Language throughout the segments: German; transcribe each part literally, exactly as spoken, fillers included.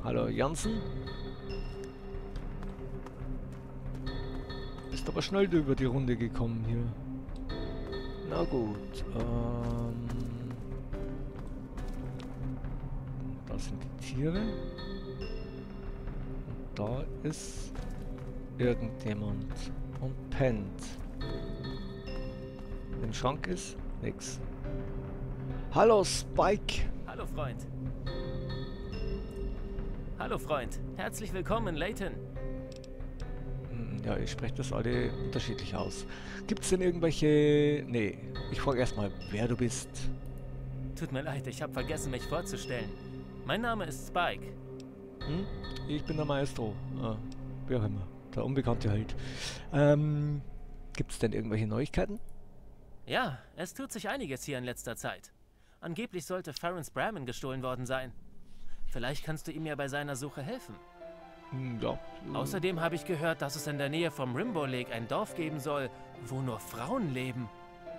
Hallo Jansen. Bist aber schnell über die Runde gekommen hier. Na gut. Ähm, da sind die Tiere. Und da ist irgendjemand und pennt. Im Schrank ist nix. Hallo Spike. Hallo Freund. Hallo Freund. Herzlich willkommen, Layton. Hm, ja, ich spreche das alle unterschiedlich aus. Gibt es denn irgendwelche... Nee, ich frage erstmal, wer du bist. Tut mir leid, ich habe vergessen, mich vorzustellen. Mein Name ist Spike. Hm? Ich bin der Maestro. Ah, wie auch immer. Der Unbekannte halt. Ähm, gibt es denn irgendwelche Neuigkeiten? Ja, es tut sich einiges hier in letzter Zeit. Angeblich sollte Farron's Brahmin gestohlen worden sein. Vielleicht kannst du ihm ja bei seiner Suche helfen. Hm, ja. Außerdem habe ich gehört, dass es in der Nähe vom Rimbo Lake ein Dorf geben soll, wo nur Frauen leben.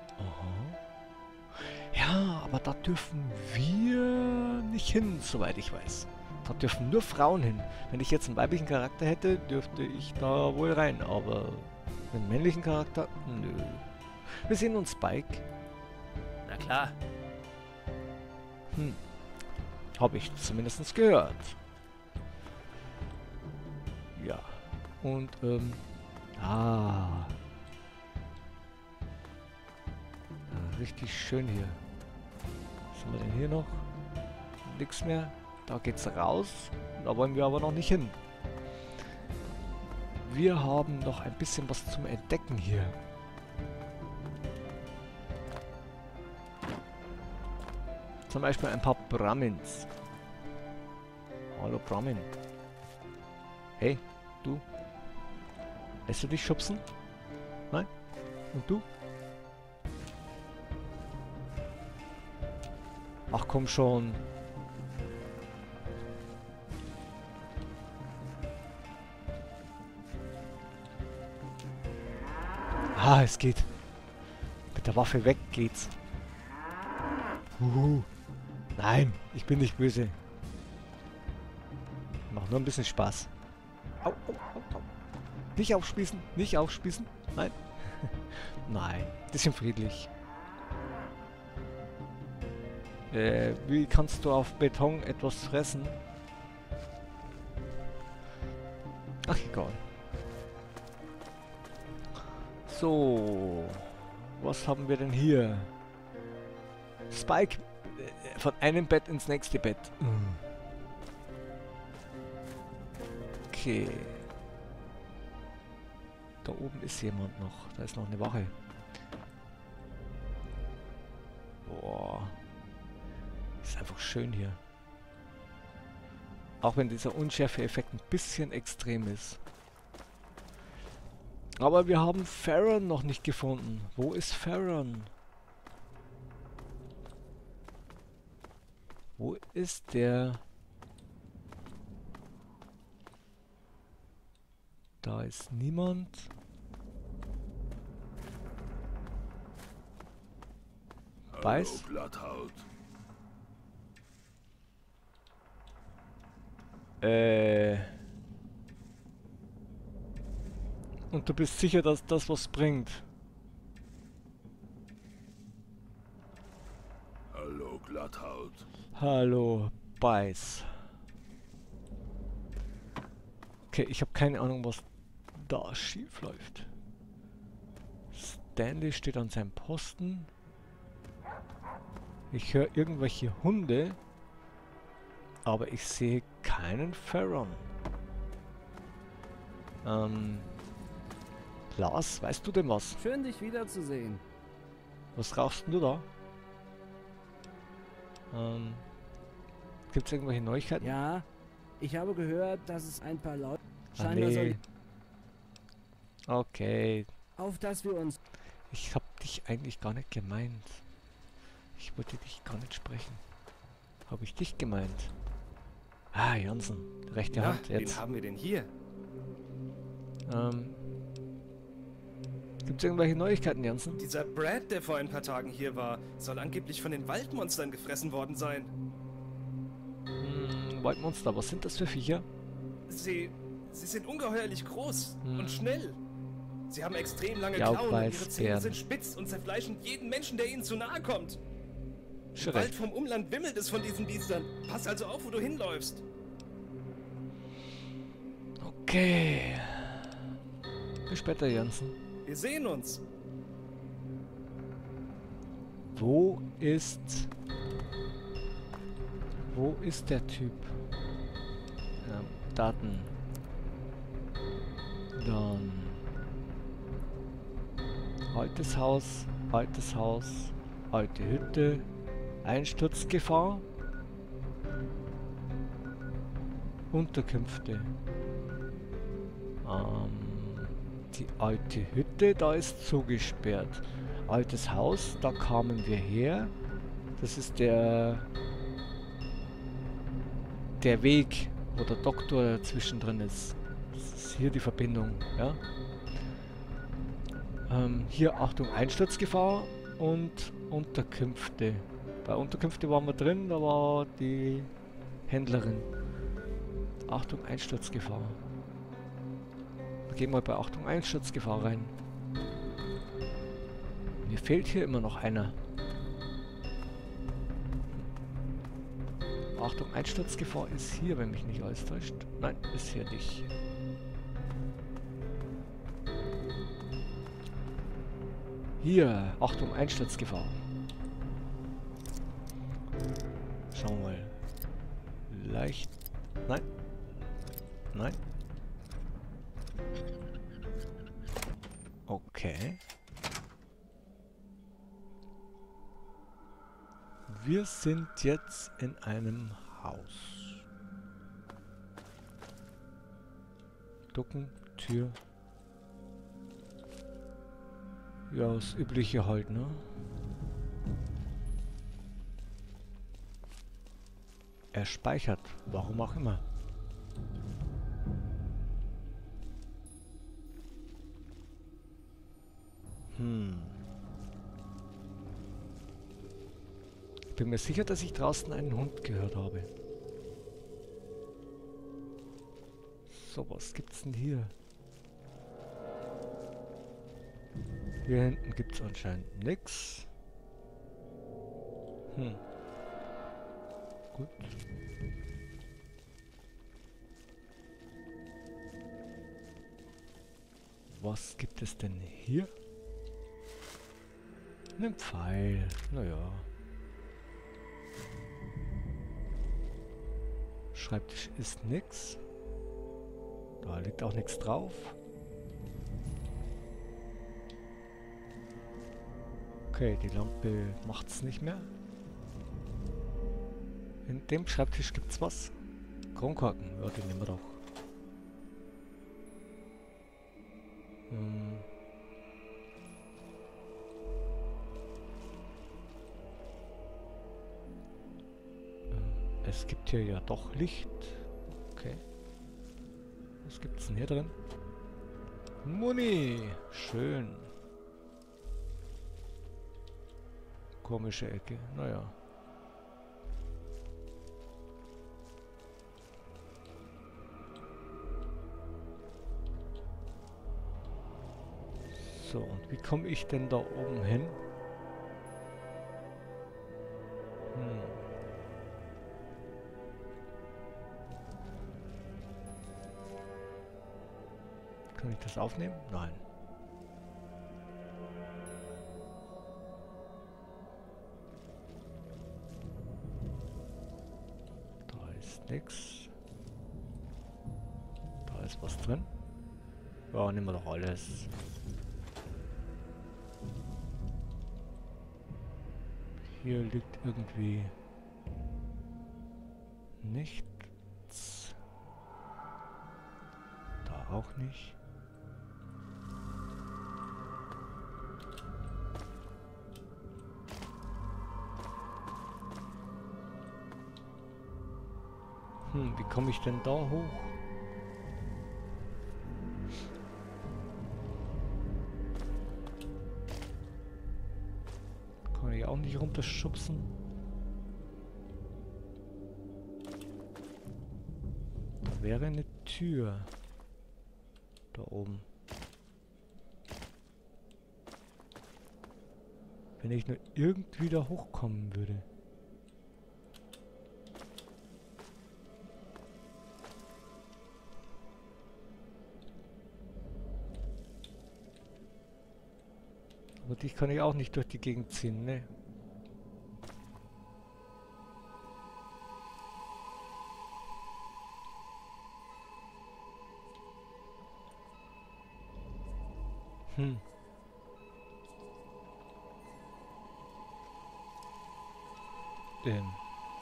Aha. Ja, aber da dürfen wir nicht hin, soweit ich weiß. Da dürfen nur Frauen hin. Wenn ich jetzt einen weiblichen Charakter hätte, dürfte ich da wohl rein, aber einen männlichen Charakter, nö. Wir sehen uns, Spike. Na klar. Hm. Habe ich zumindest gehört. Ja. Und, ähm... Ah. Ja, richtig schön hier. Was haben wir denn hier noch? Nix mehr. Da geht's raus. Da wollen wir aber noch nicht hin. Wir haben noch ein bisschen was zum Entdecken hier. Zum Beispiel ein paar Brahmins. Hallo Brahmin. Hey, du. Lässt du dich schubsen? Nein? Und du? Ach komm schon. Ah, es geht. Mit der Waffe weg geht's. Uhu. Nein, ich bin nicht böse. Macht nur ein bisschen Spaß. Au, au, au, au. Nicht aufspießen, nicht aufspießen. Nein. Nein, bisschen friedlich. Äh, wie kannst du auf Beton etwas fressen? Ach, egal. So. Was haben wir denn hier? Spike. Von einem Bett ins nächste Bett. Okay. Da oben ist jemand noch. Da ist noch eine Wache. Boah. Ist einfach schön hier. Auch wenn dieser Unschärfe-Effekt ein bisschen extrem ist. Aber wir haben Farron noch nicht gefunden. Wo ist Farron? Wo ist der? Da ist niemand. Weiß? Äh. Und du bist sicher, dass das was bringt? Hallo, Glatthaut. Hallo, Beiß. Okay, ich habe keine Ahnung, was da schief läuft. Stanley steht an seinem Posten. Ich höre irgendwelche Hunde. Aber ich sehe keinen Farron. Ähm... Lars, weißt du denn was? Schön, dich wiederzusehen. Was rauchst denn du da? Ähm... Gibt es irgendwelche Neuigkeiten? Ja, ich habe gehört, dass es ein paar Leute... Ah, Scheinbar nee. soll... Okay. Auf dass wir uns... Ich hab dich eigentlich gar nicht gemeint. Ich wollte dich gar nicht sprechen. Habe ich dich gemeint? Ah, Jansen. Rechte Hand, Wen jetzt. haben wir denn hier? Ähm... Gibt es irgendwelche Neuigkeiten, Jansen? Dieser Brad, der vor ein paar Tagen hier war, soll angeblich von den Waldmonstern gefressen worden sein. Hm, ein Waldmonster. Was sind das für Viecher? Sie... Sie sind ungeheuerlich groß Hm. und schnell. Sie haben extrem lange Ja, Klauen und ihre Weißbären. Zähne sind spitz und zerfleischen jeden Menschen, der ihnen zu nahe kommt. Schon Bald recht. vom Umland wimmelt es von diesen Biestern. Pass also auf, wo du hinläufst. Okay. Bis später, Jansen. Wir sehen uns. Wo ist... Wo ist der Typ? Ja, Daten. Dann... Altes Haus, altes Haus, alte Hütte, Einsturzgefahr, Unterkünfte. Ähm, die alte Hütte, da ist zugesperrt. Altes Haus, da kamen wir her. Das ist der der Weg, wo der Doktor zwischendrin ist. Das ist hier die Verbindung, ja. Ähm, hier Achtung Einsturzgefahr und Unterkünfte. Bei Unterkünfte waren wir drin, da war die Händlerin. Achtung Einsturzgefahr. Wir gehen mal bei Achtung Einsturzgefahr rein. Mir fehlt hier immer noch einer. Achtung Einsturzgefahr ist hier, wenn mich nicht alles täuscht. Nein, ist hier nicht. Hier, Achtung, Einsturzgefahr. Schauen wir mal. Leicht. Nein. Nein. Okay. Wir sind jetzt in einem Haus. Ducken, Tür. Ja, das Übliche halt, ne? Er speichert, warum auch immer. Hm. Ich bin mir sicher, dass ich draußen einen Hund gehört habe. So, was gibt's denn hier? Hier hinten gibt es anscheinend nichts. Hm. Gut. Was gibt es denn hier? Ein Pfeil. Naja. Schreibtisch ist nix. Da liegt auch nichts drauf. Okay, die Lampe macht's nicht mehr. In dem Schreibtisch gibt's was. Kronkorken, ja, den nehmen wir doch. Hm. Es gibt hier ja doch Licht. Okay. Was gibt's denn hier drin? Muni! Schön. Komische Ecke. Naja. So, und wie komme ich denn da oben hin? Hm. Kann ich das aufnehmen? Nein. Da ist nichts. Da ist was drin. Ja, nehmen wir doch alles. Hier liegt irgendwie nichts. Da auch nicht. Hm, wie komme ich denn da hoch? Kann ich auch nicht runterschubsen. Das wäre eine Tür. Da oben. Wenn ich nur irgendwie da hochkommen würde. Aber dich kann ich auch nicht durch die Gegend ziehen, ne? Hm. Ähm.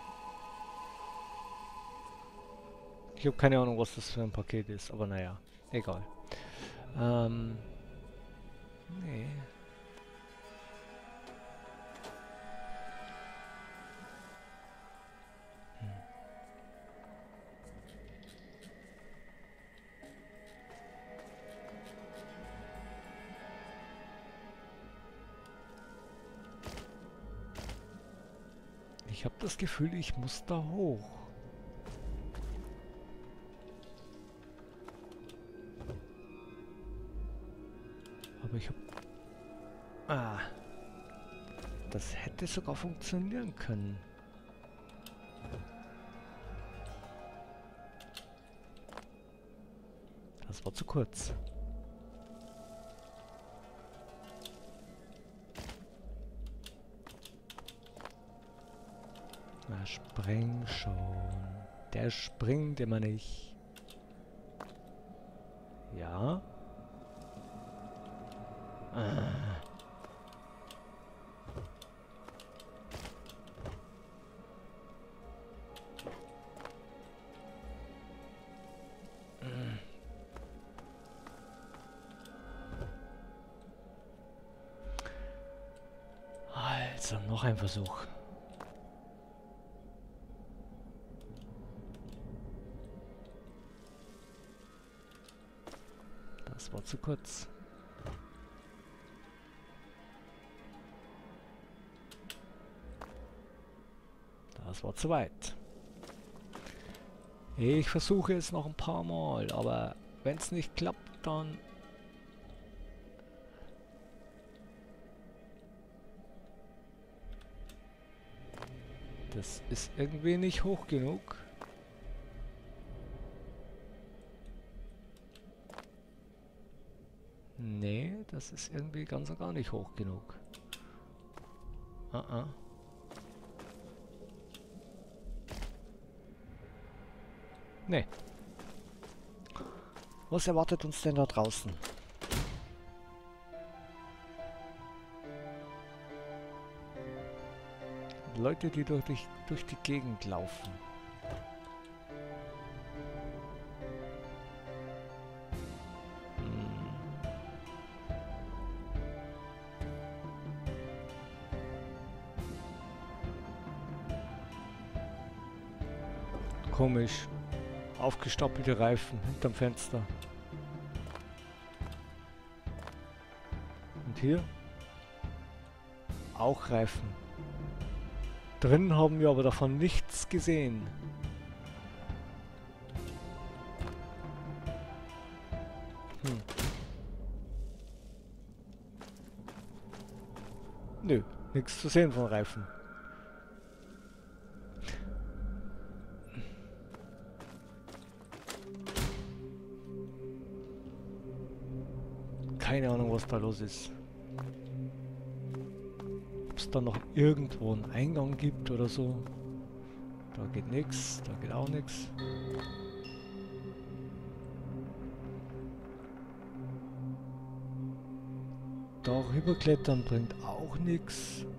Ich habe keine Ahnung, was das für ein Paket ist, aber naja, egal. Ähm. Nee. Hm. Ich habe das Gefühl, ich muss da hoch. Aber ich habe... Ah. Das hätte sogar funktionieren können. Das war zu kurz. Na, spring schon. Der springt immer nicht. Ja. Ah. Mm. Also, noch ein Versuch. Das war zu kurz. Das war zu weit. Ich versuche es noch ein paar Mal, aber wenn es nicht klappt, dann... Das ist irgendwie nicht hoch genug. Nee, das ist irgendwie ganz und gar nicht hoch genug. Ah, ah. Nee. Was erwartet uns denn da draußen? Leute, die durch die, durch die Gegend laufen. Hm. Komisch. Aufgestapelte Reifen hinterm Fenster. Und hier? Auch Reifen. Drin haben wir aber davon nichts gesehen. Hm. Nö, nichts zu sehen von Reifen. Keine Ahnung, was da los ist. Ob es da noch irgendwo einen Eingang gibt oder so. Da geht nichts, da geht auch nichts. Darüber klettern bringt auch nichts.